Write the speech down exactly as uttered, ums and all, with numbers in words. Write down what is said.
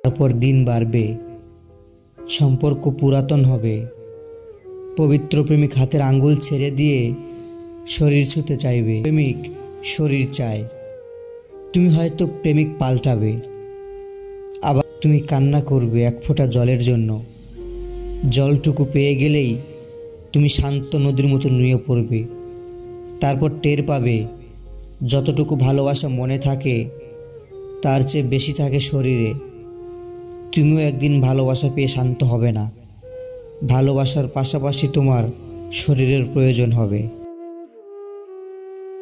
তারপর দিন বাড়বে, সম্পর্ক পুরাতন হবে। পবিত্র প্রেমিক হাতের আঙ্গুল ছেড়ে দিয়ে শরীর ছুঁতে চাইবে, প্রেমিক শরীর চায়। তুমি হয়তো প্রেমিক পাল্টাবে, আবার তুমি কান্না করবে এক ফোঁটা জলের জন্য। জলটুকু পেয়ে গেলেই তুমি শান্ত নদীর মতো নুয়ে পড়বে। তারপর টের পাবে যতটুকু ভালোবাসা মনে থাকে তার চেয়ে বেশি থাকে শরীরে। তুমিও একদিন ভালোবাসা পেয়ে শান্ত হবে না, ভালোবাসার পাশাপাশি তোমার শরীরের প্রয়োজন হবে।